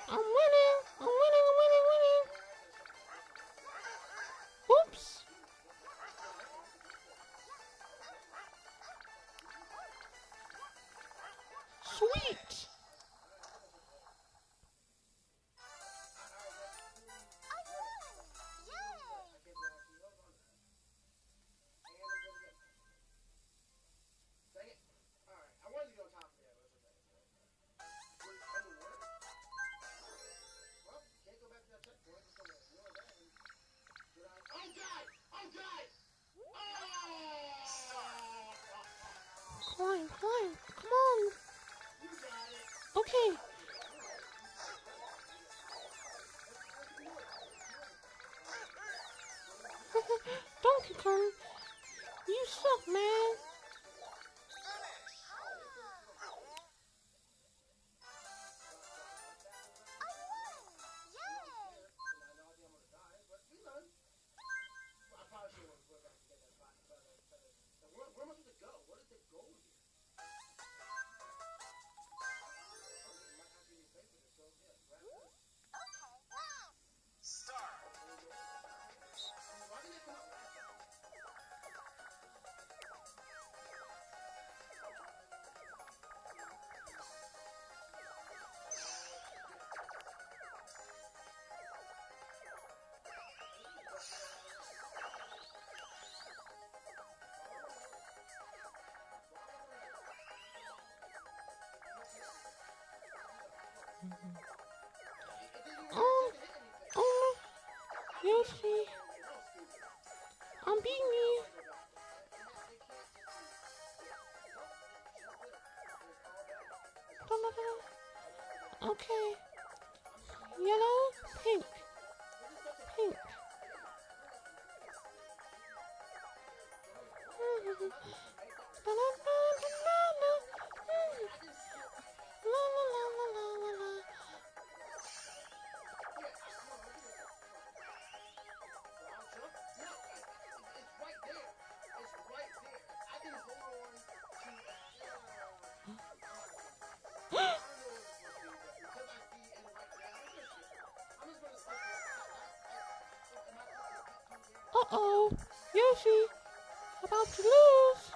I'm winning. I'm winning. I'm winning. Winning. Oops. Sweet. Climb, climb. Come on. Okay. Donkey Kong, you suck, man. Oh, oh, Yoshi, I'm beating you. Da, da, da. Okay. Yellow, pink, pink. Da, da, da, da, da, da. La, la, la, la, la, la, la. Uh-oh, Yoshi, about to lose.